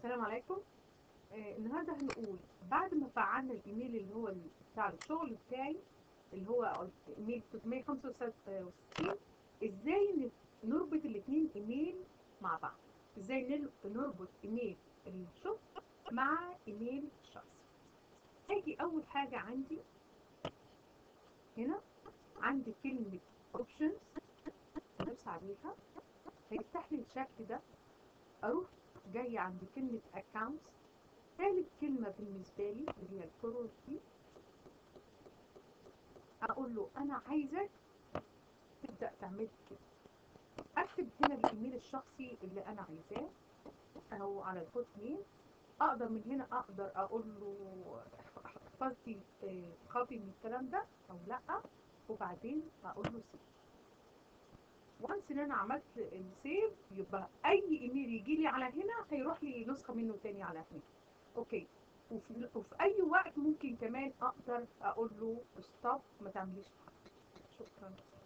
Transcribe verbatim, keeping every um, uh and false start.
السلام عليكم. آه النهارده هنقول بعد ما فعلنا الايميل اللي هو بتاع الشغل بتاعي اللي هو ايميل ثلاثمية وخمسة وستين، ازاي ن- نربط الاثنين ايميل مع بعض. ازاي نل- نربط ايميل الشغل مع ايميل الشخصي. هاجي اول حاجه عندي هنا، عندي كلمه اوبشنز، ندوس عليها هيفتح لي الشكل ده. اروح جايه عند كلمه accounts، ثالث كلمة بالنسبة لي اللي هي الفورورد دي، أقول له أنا عايزك تبدأ تعمل كده. أكتب هنا الإيميل الشخصي اللي أنا عايزاه أهو على الهوت ميل. أقدر من هنا أقدر أقول له احفظ لي كوبي من الكلام ده أو لأ، وبعدين أقول له سيف. وانس إن أنا عملت السيف يبقى أي إيميل يجي لي على هنا هيروح لي نسخة منه تاني على هنا. أوكي. وفي, وفي أي وقت ممكن كمان أقدر أقول له ستوب، ما تعمليش حاجة. شكرا.